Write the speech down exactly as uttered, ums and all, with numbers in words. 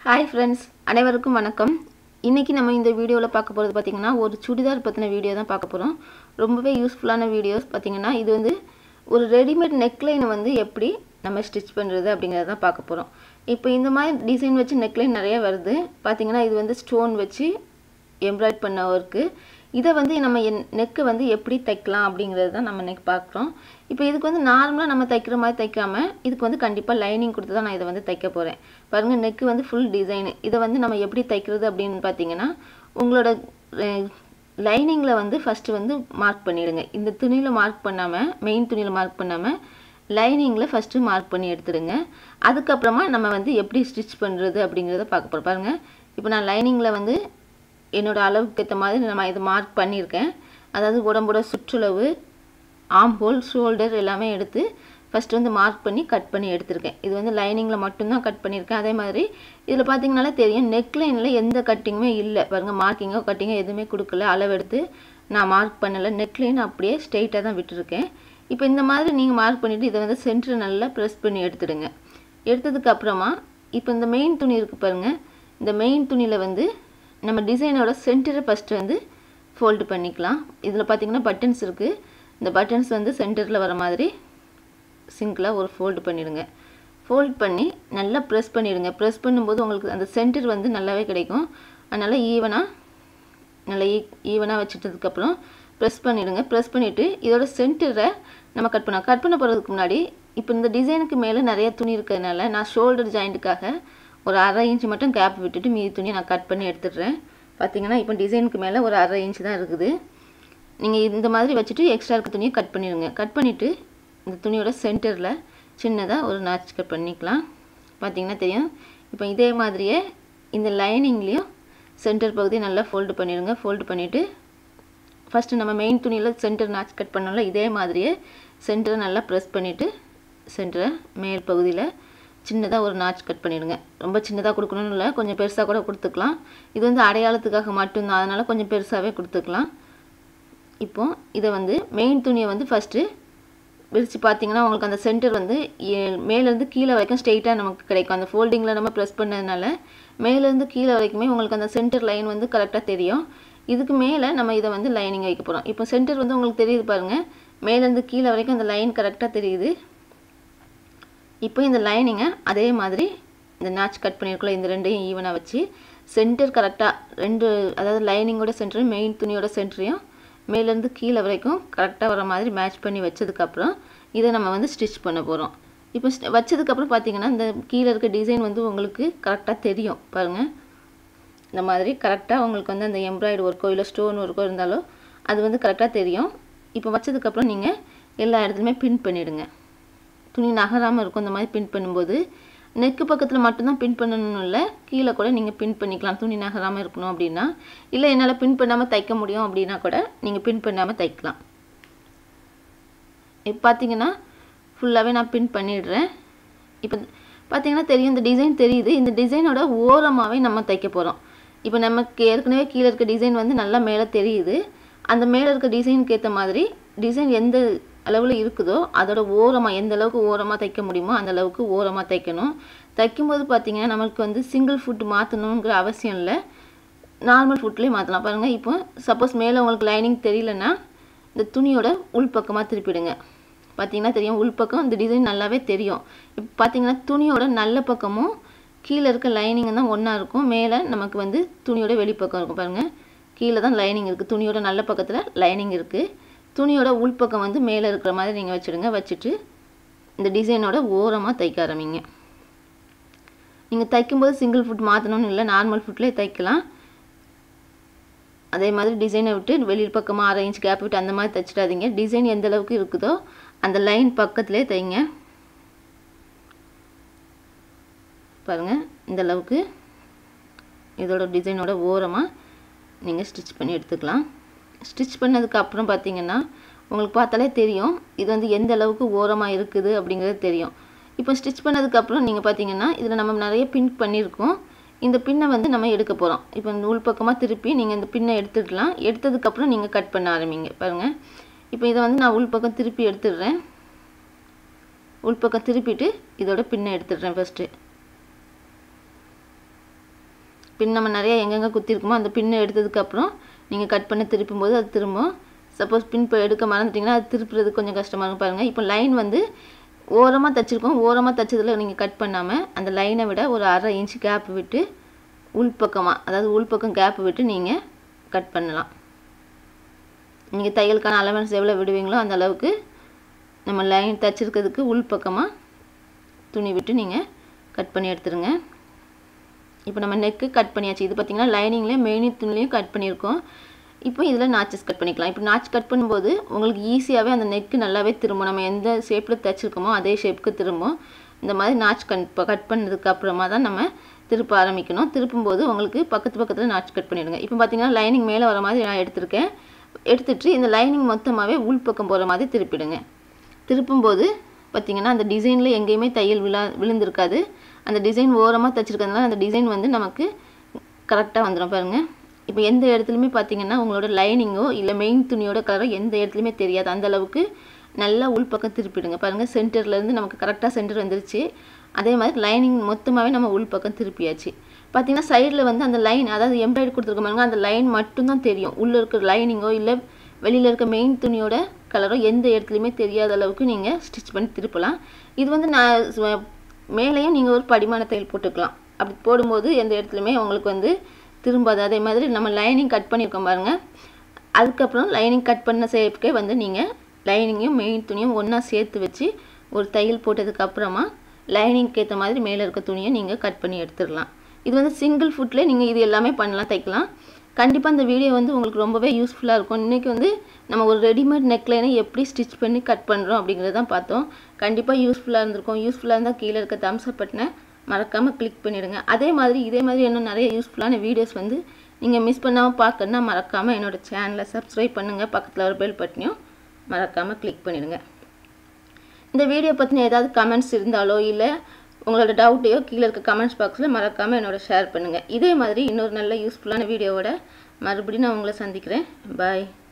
Hi friends, அனைவருக்கும் வணக்கம். இன்றைக்கி நம்ம இந்த வீடியோவில் பார்க்க போகிறது பார்த்திங்கன்னா ஒரு சுடிதார் பற்றின வீடியோ தான் பார்க்க போகிறோம். ரொம்பவே யூஸ்ஃபுல்லான வீடியோஸ் பார்த்திங்கன்னா இது வந்து ஒரு ரெடிமேட் நெக்லைனை வந்து எப்படி நம்ம ஸ்டிச் பண்ணுறது அப்படிங்கிறத தான் பார்க்க போகிறோம். இப்போ இந்த மாதிரி டிசைன் வச்சு நெக்லைன் நிறைய வருது. பார்த்திங்கன்னா இது வந்து ஸ்டோன் வச்சு எம்ப்ராய்ட் பண்ண ஒர்க்கு. இதை வந்து நம்ம நெக்கு வந்து எப்படி தைக்கலாம் அப்படிங்கிறது தான் நம்ம நெக் பார்க்குறோம். இப்போ இதுக்கு வந்து நார்மலாக நம்ம தைக்கிற மாதிரி தைக்காமல் இதுக்கு வந்து கண்டிப்பாக லைனிங் கொடுத்து தான் நான் இதை வந்து தைக்க போகிறேன். பாருங்கள், நெக்கு வந்து ஃபுல் டிசைனு. இதை வந்து நம்ம எப்படி தைக்கிறது அப்படின்னு பார்த்தீங்கன்னா, உங்களோட லைனிங்கில் வந்து ஃபஸ்ட்டு வந்து மார்க் பண்ணிவிடுங்க. இந்த துணியில் மார்க் பண்ணாமல், மெயின் துணியில் மார்க் பண்ணாமல் லைனிங்கில் ஃபஸ்ட்டு மார்க் பண்ணி எடுத்துடுங்க. அதுக்கப்புறமா நம்ம வந்து எப்படி ஸ்டிச் பண்ணுறது அப்படிங்கிறத பார்க்க போகிறோம். பாருங்கள், இப்போ நான் லைனிங்கில் வந்து என்னோடய அளவுக்கு ஏற்ற மாதிரி நான் இதை மார்க் பண்ணியிருக்கேன். அதாவது உடம்போட சுற்றளவு, ஆம் ஹோல், ஷோல்டர் எல்லாமே எடுத்து ஃபஸ்ட்டு வந்து மார்க் பண்ணி கட் பண்ணி எடுத்திருக்கேன். இது வந்து லைனிங்கில் மட்டும்தான் கட் பண்ணியிருக்கேன். அதே மாதிரி இதில் பார்த்தீங்கனாலே தெரியும், நெக்லைனில் எந்த கட்டிங்குமே இல்லை. பாருங்கள், மார்க்கிங்கோ கட்டிங்கோ எதுவுமே கொடுக்கல. அளவெடுத்து நான் மார்க் பண்ணலை. நெக்லைன் அப்படியே ஸ்ட்ரெயிட்டாக தான் விட்டுருக்கேன். இப்போ இந்த மாதிரி நீங்கள் மார்க் பண்ணிவிட்டு இதை வந்து சென்டர் நல்லா ப்ரெஸ் பண்ணி எடுத்துடுங்க. எடுத்ததுக்கப்புறமா இப்போ இந்த மெயின் துணி இருக்குது பாருங்கள், இந்த மெயின் துணியில் வந்து நம்ம டிசைனோட சென்டரை ஃபஸ்ட்டு வந்து ஃபோல்டு பண்ணிக்கலாம். இதில் பார்த்திங்கன்னா பட்டன்ஸ் இருக்குது. இந்த பட்டன்ஸ் வந்து சென்டரில் வர மாதிரி சிங்கில் ஒரு ஃபோல்டு பண்ணிவிடுங்க. ஃபோல்ட் பண்ணி நல்லா ப்ரெஸ் பண்ணிவிடுங்க. ப்ரெஸ் பண்ணும்போது உங்களுக்கு அந்த சென்டர் வந்து நல்லாவே கிடைக்கும். அதனால் ஈவனாக நல்லா ஈ ஈவனாக வச்சுட்டதுக்கப்புறம் ப்ரெஸ் பண்ணிவிடுங்க. ப்ரெஸ் பண்ணிவிட்டு இதோட சென்டரை நம்ம கட் பண்ணோம். கட் பண்ண போகிறதுக்கு முன்னாடி இப்போ இந்த டிசைனுக்கு மேலே நிறைய துணி இருக்கிறதுனால நான் ஷோல்டர் ஜாயிண்ட்டுக்காக ஒரு அரை இன்ச்சு மட்டும் கேப் விட்டுட்டு மீதி துணியை நான் கட் பண்ணி எடுத்துடுறேன். பார்த்திங்கன்னா இப்போ டிசைனுக்கு மேலே ஒரு அரை இன்ச்சு தான் இருக்குது. நீங்கள் இந்த மாதிரி வச்சுட்டு எக்ஸ்ட்ரா இருக்க துணியை கட் பண்ணிடுங்க. கட் பண்ணிவிட்டு இந்த துணியோட சென்டரில் சின்னதாக ஒரு நாச் கட் பண்ணிக்கலாம். பார்த்திங்கன்னா தெரியும். இப்போ இதே மாதிரியே இந்த லைனிங்லேயும் சென்டர் பகுதியை நல்லா ஃபோல்டு பண்ணிடுங்க. ஃபோல்டு பண்ணிவிட்டு ஃபஸ்ட்டு நம்ம மெயின் துணியில் சென்டர் நாச் கட் பண்ணோம்ல, இதே மாதிரியே சென்டரை நல்லா ப்ரெஸ் பண்ணிவிட்டு சென்டரை மேல் பகுதியில் சின்னதாக ஒரு நாச் கட் பண்ணிவிடுங்க. ரொம்ப சின்னதாக கொடுக்கணும்னு இல்லை, கொஞ்சம் பெருசாக கூட கொடுத்துக்கலாம். இது வந்து அடையாளத்துக்காக மட்டும்தான், அதனால் கொஞ்சம் பெருசாகவே கொடுத்துக்கலாம். இப்போது இதை வந்து மெயின் துணியை வந்து ஃபஸ்ட்டு விரித்து பார்த்திங்கன்னா உங்களுக்கு அந்த சென்டர் வந்து மேலேருந்து கீழே வரைக்கும் ஸ்ட்ரெயிட்டாக நமக்கு கிடைக்கும். அந்த ஃபோல்டிங்கில் நம்ம ப்ரெஸ் பண்ணதுனால மேலேருந்து கீழே வரைக்குமே உங்களுக்கு அந்த சென்டர் லைன் வந்து கரெக்டாக தெரியும். இதுக்கு மேலே நம்ம இதை வந்து லைனிங் வைக்க போகிறோம். இப்போ சென்டர் வந்து உங்களுக்கு தெரியுது பாருங்கள், மேலேருந்து கீழே வரைக்கும் அந்த லைன் கரெக்டாக தெரியுது. இப்போ இந்த லைனிங்கை அதே மாதிரி இந்த நாச் கட் பண்ணியிருக்கோம், இந்த ரெண்டையும் ஈவனாக வச்சு சென்டர் கரெக்டாக ரெண்டு, அதாவது லைனிங்கோட சென்டரையும் மெயின் துணியோட சென்டரையும் மேலேருந்து கீழே வரைக்கும் கரெக்டாக வர மாதிரி மேட்ச் பண்ணி வச்சதுக்கப்புறம் இதை நம்ம வந்து ஸ்டிச் பண்ண போகிறோம். இப்போ வச்சதுக்கப்புறம் பார்த்திங்கன்னா இந்த கீழே இருக்க டிசைன் வந்து உங்களுக்கு கரெக்டாக தெரியும். பாருங்கள், இந்த மாதிரி கரெக்டாக உங்களுக்கு வந்து அந்த எம்ப்ராய்டு ஒர்க்கோ இல்லை ஸ்டோன் ஒர்க்கோ இருந்தாலோ அது வந்து கரெக்டாக தெரியும். இப்போ வச்சதுக்கப்புறம் நீங்கள் எல்லா இடத்துலையுமே பின் பண்ணிவிடுங்க. துணி நகராமல் இருக்கும். இந்த மாதிரி பின் பண்ணும்போது நெக்கு பக்கத்தில் மட்டும்தான் பின் பண்ணணும் இல்லை, கீழே கூட நீங்கள் பின் பண்ணிக்கலாம் துணி நகராமல் இருக்கணும் அப்படின்னா. இல்லை என்னால் பின் பண்ணாமல் தைக்க முடியும் அப்படின்னா கூட நீங்கள் பின் பண்ணாமல் தைக்கலாம். இப்போ பார்த்தீங்கன்னா ஃபுல்லாகவே நான் பின் பண்ணிடுறேன். இப்போ பார்த்தீங்கன்னா தெரியும், இந்த டிசைன் தெரியுது. இந்த டிசைனோட ஓரமாகவே நம்ம தைக்க போகிறோம். இப்போ நமக்கு ஏற்கனவே கீழே இருக்க டிசைன் வந்து நல்லா மேலே தெரியுது. அந்த மேலே இருக்க டிசைனுக்கு ஏற்ற மாதிரி டிசைன் எந்த அளவில் இருக்குதோ அதோட ஓரமாக, எந்த அளவுக்கு ஓரமாக தைக்க முடியுமோ அந்த அளவுக்கு ஓரமாக தைக்கணும். தைக்கும்போது பார்த்திங்கன்னா நம்மளுக்கு வந்து சிங்கிள் ஃபுட் மாற்றணுங்கிற அவசியம் இல்லை, நார்மல் ஃபுட்லேயே மாற்றலாம். பாருங்கள், இப்போ சப்போஸ் மேலே உங்களுக்கு லைனிங் தெரியலன்னா இந்த துணியோட உள்பக்கமாக திருப்பிடுங்க. பார்த்திங்கன்னா தெரியும், உள்பக்கம் இந்த டிசைன் நல்லாவே தெரியும். இப்போ பார்த்திங்கன்னா துணியோட நல்ல பக்கமும் கீழே இருக்க லைனிங் தான் ஒன்றா இருக்கும். மேலே நமக்கு வந்து துணியோட வெளிப்பக்கம் இருக்கும். பாருங்கள், கீழே தான் லைனிங் இருக்குது, துணியோட நல்ல பக்கத்தில் லைனிங் இருக்குது. துணியோட உள்பக்கம் வந்து மேலே இருக்கிற மாதிரி நீங்கள் வச்சுடுங்க. வச்சுட்டு இந்த டிசைனோட ஓரமாக தைக்க ஆரம்பிங்க. நீங்கள் தைக்கும்போது சிங்கிள் ஃபுட் மாற்றணும்னு இல்லை, நார்மல் ஃபுட்லேயே தைக்கலாம். அதே மாதிரி டிசைனை விட்டு வெளியில் பக்கமாக அரை இன்ச் கேப் விட்டு அந்த மாதிரி தைச்சிடாதீங்க. டிசைன் எந்த அளவுக்கு இருக்குதோ அந்த லைன் பக்கத்துலேயே தைங்க. பாருங்கள், இந்த அளவுக்கு இதோட டிசைனோட ஓரமாக நீங்கள் ஸ்டிச் பண்ணி எடுத்துக்கலாம். ஸ்டிச் பண்ணதுக்கு அப்புறம் பார்த்திங்கன்னா உங்களுக்கு பார்த்தாலே தெரியும் இது வந்து எந்த அளவுக்கு ஓரமாக இருக்குது அப்படிங்கிறது தெரியும். இப்போ ஸ்டிச் பண்ணதுக்கப்புறம் நீங்கள் பார்த்திங்கன்னா இதில் நம்ம நிறைய பின் பண்ணியிருக்கோம். இந்த பின்னை வந்து நம்ம எடுக்க போகிறோம். இப்போ இந்த உள்பக்கமாக திருப்பி நீங்கள் இந்த பின்னை எடுத்துக்கலாம். எடுத்ததுக்கப்புறம் நீங்கள் கட் பண்ண ஆரம்பிங்க. பாருங்கள், இப்போ இதை வந்து நான் உள்பக்கம் திருப்பி எடுத்துடுறேன். உள்பக்கம் திருப்பிட்டு இதோட பின்னை எடுத்துடுறேன் ஃபஸ்ட்டு. பின் நம்ம நிறைய எங்கெங்கே குத்திருக்குமோ அந்த பின்னை எடுத்ததுக்கப்புறம் நீங்கள் கட் பண்ண திருப்பும்போது அது திரும்பும். சப்போஸ் பின் இப்போ எடுக்க மறந்துட்டிங்கன்னா அது திருப்புறது கொஞ்சம் கஷ்டமாக இருக்கும் பாருங்கள். இப்போ லைன் வந்து ஓரமாக தைச்சிருக்கோம். ஓரமாக தைச்சதில் நீங்கள் கட் பண்ணாமல் அந்த லைனை விட ஒரு அரை இன்ச்சு கேப் விட்டு உள்பக்கமாக, அதாவது உள்பக்கம் கேப் விட்டு நீங்கள் கட் பண்ணலாம். நீங்கள் தையலுக்கான அலவன்ஸ் எவ்வளோ விடுவீங்களோ அந்த அளவுக்கு நம்ம லைன் தைச்சிருக்கிறதுக்கு உள்பக்கமாக துணி விட்டு நீங்கள் கட் பண்ணி எடுத்துருங்க. இப்போ நம்ம நெக்கு கட் பண்ணியாச்சு. இது பார்த்திங்கன்னா லைனிங்லேயும் மெயின் துணிலையும் கட் பண்ணியிருக்கோம். இப்போ இதில் நாச்சஸ் கட் பண்ணிக்கலாம். இப்போ நாச் கட் பண்ணும்போது உங்களுக்கு ஈஸியாகவே அந்த நெக்கு நல்லாவே திரும்பும். நம்ம எந்த ஷேப்பில் தைச்சிருக்கோமோ அதே ஷேப்புக்கு திரும்பும். இந்த மாதிரி நாச் கட் கட் பண்ணதுக்கு அப்புறமா தான் நம்ம திருப்ப ஆரம்பிக்கணும். திருப்பும்போது உங்களுக்கு பக்கத்து பக்கத்தில் நாச் கட் பண்ணிவிடுங்க. இப்போ பார்த்திங்கன்னா லைனிங் மேலே வர மாதிரி நான் எடுத்திருக்கேன். எடுத்துகிட்டு இந்த லைனிங் மொத்தமாகவே உள்பக்கம் போகிற மாதிரி திருப்பிடுங்க. திருப்பும்போது பார்த்திங்கன்னா அந்த டிசைனில் எங்கேயுமே தையல் விழா விழுந்திருக்காது. அந்த டிசைன் ஓரமாக தைச்சிருக்கிறதுனால அந்த டிசைன் வந்து நமக்கு கரெக்டாக வந்துடும் பாருங்கள். இப்போ எந்த இடத்துலையுமே பார்த்திங்கன்னா உங்களோட லைனிங்கோ இல்லை மெயின் துணியோட கலரோ எந்த இடத்துலையுமே தெரியாது. அந்தளவுக்கு நல்லா உள்பக்கம் திருப்பிடுங்க. பாருங்கள் சென்டர்லேருந்து நமக்கு கரெக்டாக சென்டர் வந்துருச்சு. அதே மாதிரி லைனிங் மொத்தமாகவே நம்ம உள்பக்கம் திருப்பியாச்சு. பார்த்திங்கன்னா சைடில் வந்து அந்த லைன், அதாவது எம்ப்ராய்டரி கொடுத்துருக்க பாருங்க, அந்த லைன் மட்டும்தான் தெரியும். உள்ளே இருக்கிற லைனிங்கோ இல்லை வெளியில் இருக்க மெயின் துணியோட கலரோ எந்த இடத்துலையுமே தெரியாத அளவுக்கு நீங்கள் ஸ்டிச் பண்ணி திருப்பலாம். இது வந்து நான் மேலேயும் நீங்கள் ஒரு படிமான தையல் போட்டுக்கலாம். அப்படி போடும்போது எந்த இடத்துலையுமே உங்களுக்கு வந்து திரும்பாது. அதே மாதிரி நம்ம லைனிங் கட் பண்ணியிருக்கோம் பாருங்கள். அதுக்கப்புறம் லைனிங் கட் பண்ண ஷேப்புக்கே வந்து நீங்கள் லைனிங்கையும் மெயின் துணியும் ஒன்றா சேர்த்து வச்சு ஒரு தையல் போட்டதுக்கப்புறமா லைனிங்க்கு ஏற்ற மாதிரி மேலே இருக்க துணியை நீங்கள் கட் பண்ணி எடுத்துடலாம். இது வந்து சிங்கிள் ஃபுட்லேயே நீங்கள் இது எல்லாமே பண்ணலாம், தைக்கலாம். கண்டிப்பாக இந்த வீடியோ வந்து உங்களுக்கு ரொம்பவே யூஸ்ஃபுல்லாக இருக்கும். இன்றைக்கி வந்து நம்ம ஒரு ரெடிமேட் நெக்லைனை எப்படி ஸ்டிச் பண்ணி கட் பண்ணுறோம் அப்படிங்கிறத தான் பார்த்தோம். கண்டிப்பாக யூஸ்ஃபுல்லாக இருந்திருக்கும். யூஸ்ஃபுல்லாக இருந்தால் கீழே இருக்க தம்ஸ் அப் பட்டனை மறக்காமல் கிளிக் பண்ணிவிடுங்க. அதே மாதிரி இதே மாதிரி இன்னும் நிறைய யூஸ்ஃபுல்லான வீடியோஸ் வந்து நீங்கள் மிஸ் பண்ணாமல் பார்க்கணுன்னா மறக்காமல் என்னோடய சேனலை சப்ஸ்கிரைப் பண்ணுங்கள். பக்கத்தில் ஒரு பெல் பட்டனையும் மறக்காமல் கிளிக் பண்ணிவிடுங்க. இந்த வீடியோ பற்றின ஏதாவது கமெண்ட்ஸ் இருந்தாலோ இல்லை உங்களோட டவுட்டையோ கீழே இருக்க கமெண்ட்ஸ் பாக்ஸில் மறக்காமல் என்னோட ஷேர் பண்ணுங்கள். இதே மாதிரி இன்னொரு நல்ல யூஸ்ஃபுல்லான வீடியோவோட மறுபடியும் நான் உங்களை சந்திக்கிறேன். பாய்.